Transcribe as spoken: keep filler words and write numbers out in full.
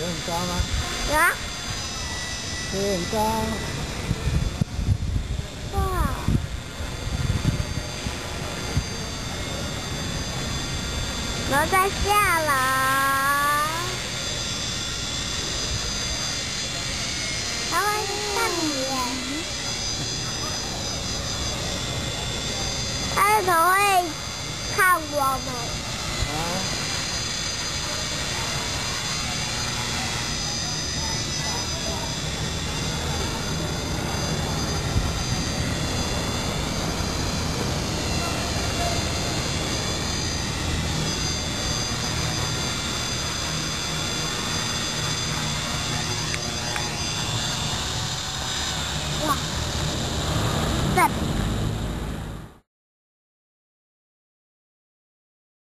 很高吗？ 有啊。 飞很高。 哇！然后再下来，它会看你耶，它怎么会看我们？ 啊？ 哇！赞！